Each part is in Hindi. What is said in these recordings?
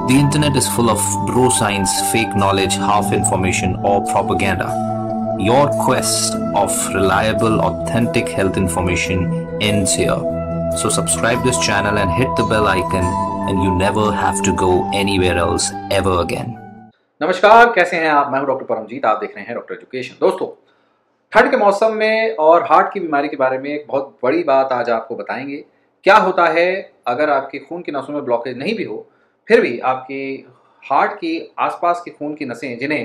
The internet is full of bro science, fake knowledge, half information, or propaganda. Your quest of reliable, authentic health information ends here. So subscribe this channel and hit the bell icon, and you never have to go anywhere else ever again. नमस्कार, कैसे हैं आप? मैं हूं डॉक्टर परमजीत। आप देख रहे हैं डॉक्टर एजुकेशन। दोस्तों, ठंड के मौसम में और हार्ट की बीमारी के बारे में एक बहुत बड़ी बात आज आपको बताएंगे। क्या होता है अगर आपके खून की नसों में ब्लॉकेज नहीं भी हो, फिर भी आपकी हार्ट की आसपास की खून की नसें, जिन्हें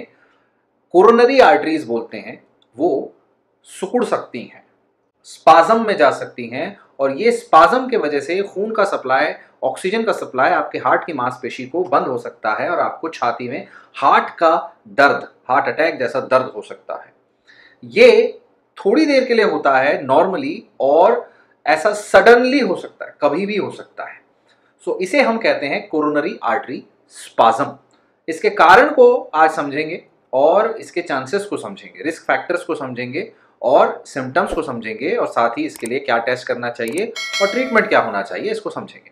कोरोनरी आर्टरीज बोलते हैं, वो सिकुड़ सकती हैं, स्पाज्म में जा सकती हैं, और ये स्पाज्म के वजह से खून का सप्लाई, ऑक्सीजन का सप्लाई आपके हार्ट की मांसपेशी को बंद हो सकता है और आपको छाती में हार्ट का दर्द, हार्ट अटैक जैसा दर्द हो सकता है। ये थोड़ी देर के लिए होता है नॉर्मली, और ऐसा सडनली हो सकता है, कभी भी हो सकता है। सो इसे हम कहते हैं कोरोनरी आर्टरी स्पाज्म। इसके कारण को आज समझेंगे और इसके चांसेस को समझेंगे, रिस्क फैक्टर्स को समझेंगे और सिम्टम्स को समझेंगे, और साथ ही इसके लिए क्या टेस्ट करना चाहिए और ट्रीटमेंट क्या होना चाहिए, इसको समझेंगे।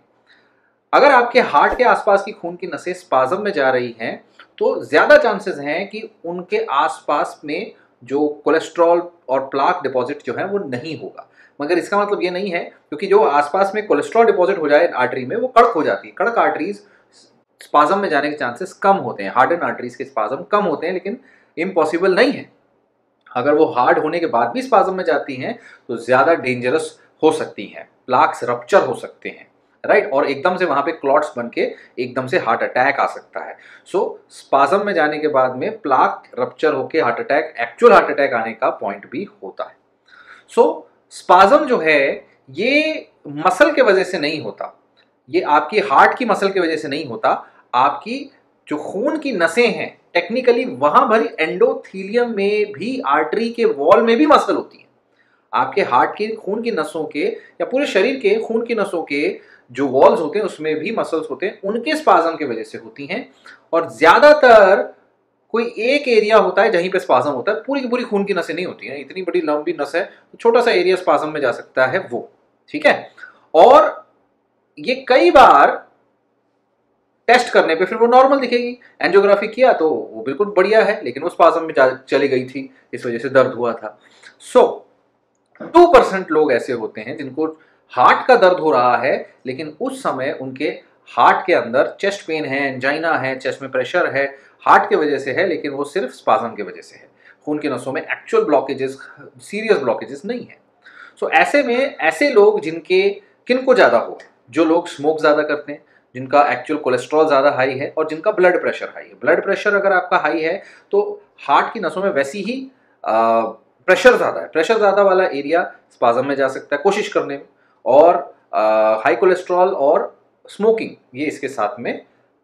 अगर आपके हार्ट के आसपास की खून की नसें स्पाज्म में जा रही हैं, तो ज्यादा चांसेस हैं कि उनके आसपास में जो कोलेस्ट्रॉल और प्लाक डिपॉजिट जो है वो नहीं होगा। मगर इसका मतलब ये नहीं है, क्योंकि जो आसपास में कोलेस्ट्रॉल डिपॉजिट हो जाए आर्टरी में, वो कड़क हो जाती है। कड़क आर्टरीज स्पाज्म में जाने के चांसेस कम होते हैं। हार्डन आर्टरीज के स्पाज्म कम होते हैं, लेकिन इम्पॉसिबल नहीं है। अगर वो हार्ड होने के बाद भी स्पाज्म में जाती हैं तो ज्यादा डेंजरस हो सकती हैं, प्लाक्स रप्चर हो सकते हैं, राइट, और एकदम से वहां पे क्लॉट्स बन के एकदम से हार्ट अटैक आ सकता है। सो स्पाज्म में जाने के बाद में प्लाक रप्चर होके heart attack, actual heart attack आने का पॉइंट भी होता है। सो स्पाज्म जो है ये मसल के वजह से नहीं होता, ये आपकी हार्ट की मसल की वजह से नहीं होता। आपकी जो खून की नसें हैं, टेक्निकली वहां भरी एंडोथीलियम में भी, आर्टरी के वॉल में भी मसल होती है। आपके हार्ट की खून की नसों के या पूरे शरीर के खून की नसों के जो वॉल्स होते हैं उसमें भी मसल्स होते हैं, उनके स्पाज्म की वजह से होती हैं। और ज्यादातर कोई एक एरिया होता है जहीं पे स्पाज्म होता है, पूरी की पूरी खून की नसें नहीं होती हैं। इतनी बड़ी लंबी नस है तो छोटा सा एरिया स्पाज्म में जा सकता है वो, ठीक है। और ये कई बार टेस्ट करने पे फिर वो नॉर्मल दिखेगी। एंजियोग्राफी किया तो वो बिल्कुल बढ़िया है, लेकिन वो स्पाज्म में चली गई थी, इस वजह से दर्द हुआ था। सो 2% लोग ऐसे होते हैं जिनको हार्ट का दर्द हो रहा है, लेकिन उस समय उनके हार्ट के अंदर चेस्ट पेन है, एंजाइना है, चेस्ट में प्रेशर है, हार्ट की वजह से है, लेकिन वो सिर्फ स्पाज्म की वजह से है। खून की नसों में एक्चुअल ब्लॉकेजेस, सीरियस ब्लॉकेजेस नहीं है। सो ऐसे में ऐसे लोग जिनके, किनको ज्यादा हो, जो लोग स्मोक ज्यादा करते हैं, जिनका एक्चुअल कोलेस्ट्रॉल ज्यादा हाई है और जिनका ब्लड प्रेशर हाई है। ब्लड प्रेशर अगर आपका हाई है तो हार्ट की नसों में वैसी ही प्रेशर ज्यादा है, प्रेशर ज्यादा वाला एरिया स्पाज्म में जा सकता है कोशिश करने में। और हाई कोलेस्ट्रॉल और स्मोकिंग, ये इसके साथ में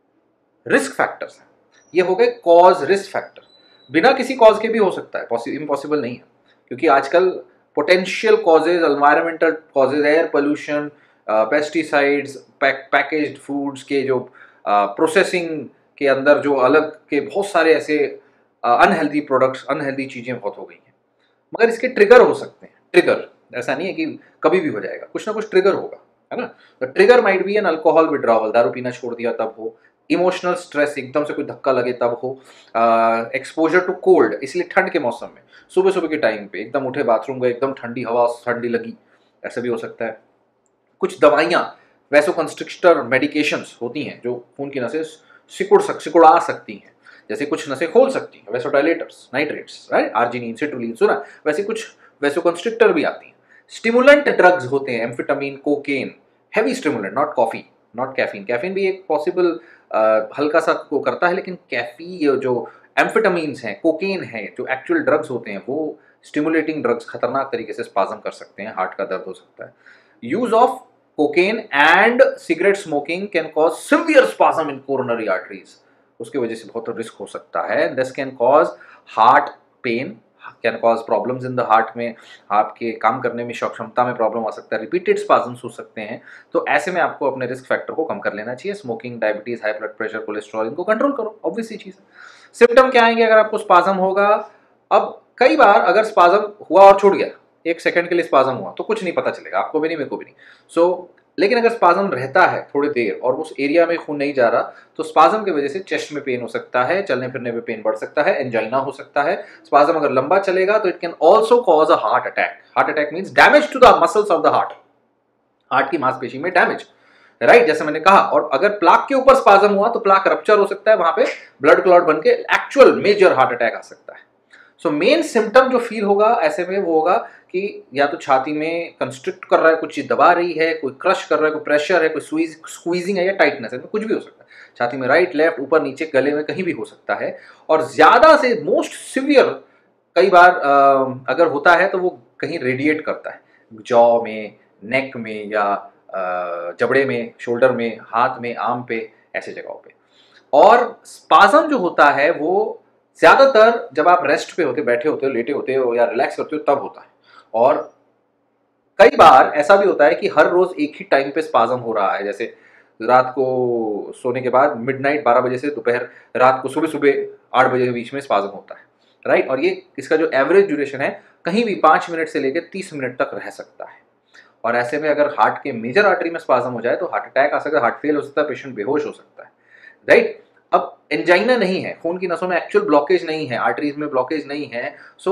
रिस्क फैक्टर्स हैं। ये हो गए कॉज रिस्क फैक्टर। बिना किसी कॉज के भी हो सकता है, इम्पॉसिबल नहीं है, क्योंकि आजकल potential causes, environmental causes, air pollution, pesticides, packaged foods के जो प्रोसेसिंग के अंदर जो अलग के बहुत सारे ऐसे अनहेल्दी प्रोडक्ट्स, अनहेल्दी चीजें बहुत हो गई हैं। मगर इसके ट्रिगर हो सकते हैं। ट्रिगर ऐसा नहीं है कि कभी भी हो जाएगा, कुछ ना कुछ ट्रिगर होगा, है ना। तो trigger might be an alcohol withdrawal, दारू पीना छोड़ दिया तब हो, इमोशनल स्ट्रेस, एकदम से कोई धक्का लगे तब हो, एक्सपोजर टू कोल्ड, इसलिए ठंड के मौसम में सुबह सुबह के टाइम पे एकदम उठे, बाथरूम गए, एकदम ठंडी हवा, ठंडी लगी, ऐसा भी हो सकता है। कुछ दवाइयाँ, वैसोकंस्ट्रिक्टर मेडिकेशंस होती हैं जो खून की नसें सिकुड़ा सकती हैं, जैसे कुछ नसें खोल सकती हैं, vasodilators, nitrates, right, arginine, citrulline, सुना, वैसे कुछ वैसोकंस्ट्रिक्टर भी आती हैं। स्टिमुलेंट ड्रग्स होते हैं, amphetamine, cocaine, heavy stimulant, not coffee, not caffeine. Caffeine भी एक पॉसिबल हल्का सा को करता है, लेकिन जो एम्फेटामिन्स हैं, कोकेन है, जो एक्चुअल ड्रग्स होते हैं, वो स्टिमुलेटिंग ड्रग्स खतरनाक तरीके से स्पाज्म कर सकते हैं, हार्ट का दर्द हो सकता है। Use of cocaine and cigarette smoking can cause severe spasm in coronary arteries, उसकी वजह से बहुत रिस्क हो सकता है। This can cause heart pain, can cause problems in the heart में, आपके काम करने में क्षमता में प्रॉब्लम आ सकता है, रिपीटेड स्पाज्म्स हो सकते हैं। तो ऐसे में आपको अपने रिस्क फैक्टर को कम कर लेना चाहिए। Smoking, diabetes, high blood pressure, cholesterol, इनको कंट्रोल करो, ऑब्वियस सी चीज है। सिम्टम क्या आएंगे अगर आपको स्पाज्म होगा? अब कई बार अगर स्पाज्म हुआ और छूट गया, एक सेकंड के लिए स्पाज्म हुआ, तो कुछ नहीं पता चलेगा, आपको भी नहीं, मेरे को भी नहीं। सो लेकिन अगर स्पाज्म रहता है थोड़ी देर और उस एरिया में खून नहीं जा रहा तो स्पाज्म की वजह से चेस्ट में पेन हो सकता है, चलने फिरने में पेन बढ़ सकता है, एंजाइना हो सकता है। स्पाज्म अगर लंबा चलेगा तो it can also cause a heart attack. Heart attack means damage to the muscles of the heart, heart की मांसपेशी में डैमेज, राइट, जैसे मैंने कहा। और अगर प्लाक के ऊपर स्पाज्म हुआ तो प्लाक रप्चर हो सकता है, वहां पे ब्लड क्लॉट बन के एक्चुअल मेजर हार्ट अटैक आ सकता है। सो मेन सिम्टम जो फील होगा ऐसे में वो होगा कि या तो छाती में कंस्ट्रिक्ट कर रहा है, कुछ चीज दबा रही है, कोई क्रश कर रहा है, कोई प्रेशर है, कोई स्क्वीजिंग है या टाइटनेस है, कुछ भी हो सकता है छाती में, राइट लेफ्ट ऊपर नीचे गले में कहीं भी हो सकता है। और ज्यादा से मोस्ट सिवियर कई बार अगर होता है तो वो कहीं रेडिएट करता है, जॉ में, नेक में या जबड़े में, शोल्डर में, हाथ में, आर्म पे, ऐसे जगहों पे। और स्पाज्म जो होता है वो ज्यादातर जब आप रेस्ट पे होते, बैठे होते हो, लेटे होते हो या रिलैक्स करते हो तब होता है। और कई बार ऐसा भी होता है कि हर रोज एक ही टाइम पे स्पाज्म हो रहा है, जैसे रात को सोने के बाद मिडनाइट 12 बजे से दोपहर रात को सुबह 8 बजे के बीच में स्पाज्म होता है, राइट। और ये इसका जो एवरेज ड्यूरेशन है कहीं भी 5 मिनट से लेकर 30 मिनट तक रह सकता है। और ऐसे में अगर हार्ट के मेजर आर्टरी में स्पाज्म हो जाए तो हार्ट अटैक आ सकता है, हार्ट फेल हो सकता है, पेशेंट बेहोश हो सकता है, राइट। अब एंजाइना नहीं है, खून की नसों में एक्चुअल ब्लॉकेज नहीं है, आर्टरीज में ब्लॉकेज नहीं है। सो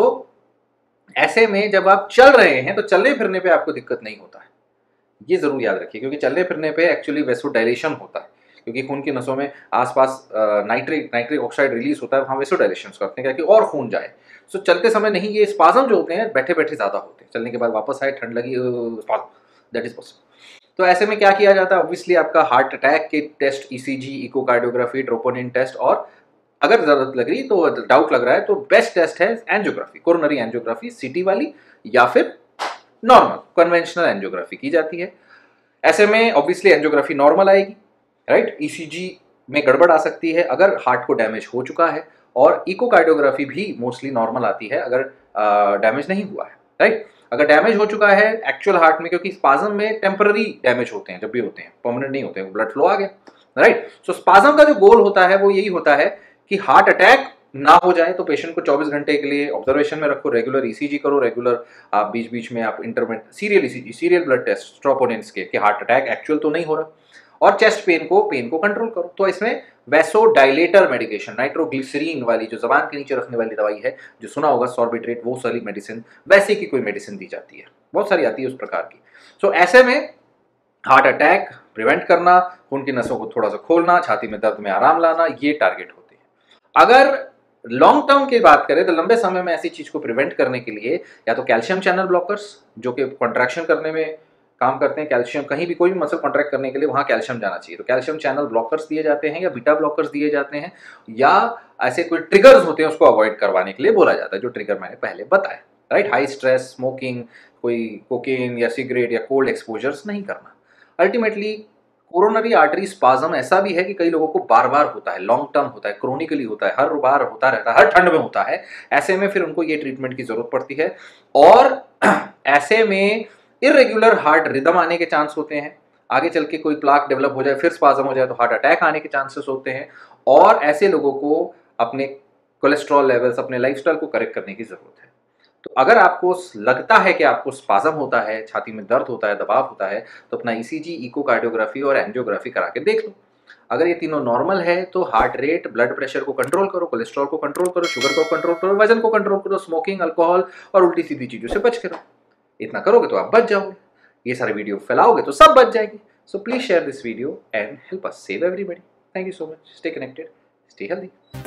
ऐसे में जब आप चल रहे हैं तो चलने फिरने पे आपको दिक्कत नहीं होता है, ये जरूर याद रखिए, क्योंकि चलने फिरने पे एक्चुअली वेसोडाइलेशन होता है, क्योंकि खून की नसों में आसपास नाइट्रिक ऑक्साइड रिलीज होता है, वहाँ वेसोडाइलेशन करते हैं कि और खून जाए। सो चलते समय नहीं, ये स्पाज्म जो होते हैं बैठे बैठे ज्यादा होते हैं, चलने के बाद वापस आए, ठंड लगी, दैट इज पॉसिबल। तो ऐसे में क्या किया जाता है, ऑब्वियसली आपका हार्ट अटैक के test, ECG, echocardiography, troponin test, और अगर जरूरत लग रही तो डाउट लग रहा है तो बेस्ट टेस्ट है एंजियोग्राफी, कोरोनरी एंजियोग्राफी, सीटी वाली या फिर नॉर्मल कन्वेंशनल एंजियोग्राफी की जाती है। ऐसे में ऑब्वियसली एंजियोग्राफी नॉर्मल आएगी, राइट। ईसीजी में गड़बड़ आ सकती है अगर हार्ट को डैमेज हो चुका है, और इकोकार्डियोग्राफी भी मोस्टली नॉर्मल आती है अगर डैमेज नहीं हुआ है, राइट। अगर डैमेज हो चुका है एक्चुअल हार्ट में, क्योंकि स्पाज्म में टेम्पररी डैमेज होते हैं, जब भी होते हैं परमानेंट नहीं होते हैं, ब्लड फ्लो आ गया, राइट। सो स्पाज्म का जो गोल होता है वो यही होता है कि हार्ट अटैक ना हो जाए। तो पेशेंट को 24 घंटे के लिए ऑब्जर्वेशन में रखो, रेगुलर ईसीजी करो, रेगुलर आप बीच बीच में आप intermittent serial ECG, serial blood test troponins के कि हार्ट अटैक एक्चुअल तो नहीं हो रहा, और चेस्ट पेन को कंट्रोल करो। तो इसमें वैसोडाइलेटर मेडिकेशन, नाइट्रोग्लिसरीन वाली जो जबान के नीचे रखने वाली दवाई है, जो सुना होगा सॉर्बिट्रेट, वो सारी मेडिसिन, वैसे की कोई मेडिसिन दी जाती है, बहुत सारी आती है उस प्रकार की। सो ऐसे में हार्ट अटैक प्रिवेंट करना, खून की नसों को थोड़ा सा खोलना, छाती में दर्द में आराम लाना, ये टारगेट होते हैं। अगर लॉन्ग टर्म की बात करें तो लंबे समय में ऐसी चीज को प्रिवेंट करने के लिए या तो कैल्शियम चैनल ब्लॉकर्स, जो कि कॉन्ट्रैक्शन करने में काम करते हैं, कैल्शियम कहीं भी कोई भी मसल कॉन्ट्रैक्ट करने के लिए वहां कैल्शियम जाना चाहिए, तो कैल्शियम चैनल ब्लॉकर्स दिए जाते हैं, या बीटा ब्लॉकर्स दिए जाते हैं, या ऐसे कोई ट्रिगर्स होते हैं उसको अवॉइड करवाने के लिए बोला जाता है, जो ट्रिगर मैंने पहले बताया, राइट। हाई स्ट्रेस, स्मोकिंग, कोई कोकेन या सिगरेट या कोल्ड एक्सपोजर्स नहीं करना। अल्टीमेटली कोरोनरी आर्टरी स्पाज्म ऐसा भी है कि कई लोगों को बार बार होता है, लॉन्ग टर्म होता है, क्रोनिकली होता है, हर बार होता रहता है, हर ठंड में होता है। ऐसे में फिर उनको ये ट्रीटमेंट की जरूरत पड़ती है, और ऐसे में इरेगुलर हार्ट रिदम आने के चांस होते हैं, आगे चल के कोई प्लाक डेवलप हो जाए, फिर स्पाज्म हो जाए तो हार्ट अटैक आने के चांसेस होते हैं। और ऐसे लोगों को अपने कोलेस्ट्रॉल लेवल्स, अपने लाइफस्टाइल को करेक्ट करने की जरूरत है। तो अगर आपको लगता है कि आपको स्पाज्म होता है, छाती में दर्द होता है, दबाव होता है, तो अपना ईसीजी, इकोकार्डियोग्राफी और एंजियोग्राफी करा के देख लो। अगर ये तीनों नॉर्मल है तो हार्ट रेट, ब्लड प्रेशर को कंट्रोल करो, कोलेस्ट्रॉल को कंट्रोल करो, शुगर को कंट्रोल करो, वजन को कंट्रोल करो, स्मोकिंग, अल्कोहल और उल्टी सीधी चीजों से बच करो। इतना करोगे तो आप बच जाओगे, ये सारे वीडियो फैलाओगे तो सब बच जाएगी। So please share this video and help us save everybody. Thank you so much, stay connected, stay healthy.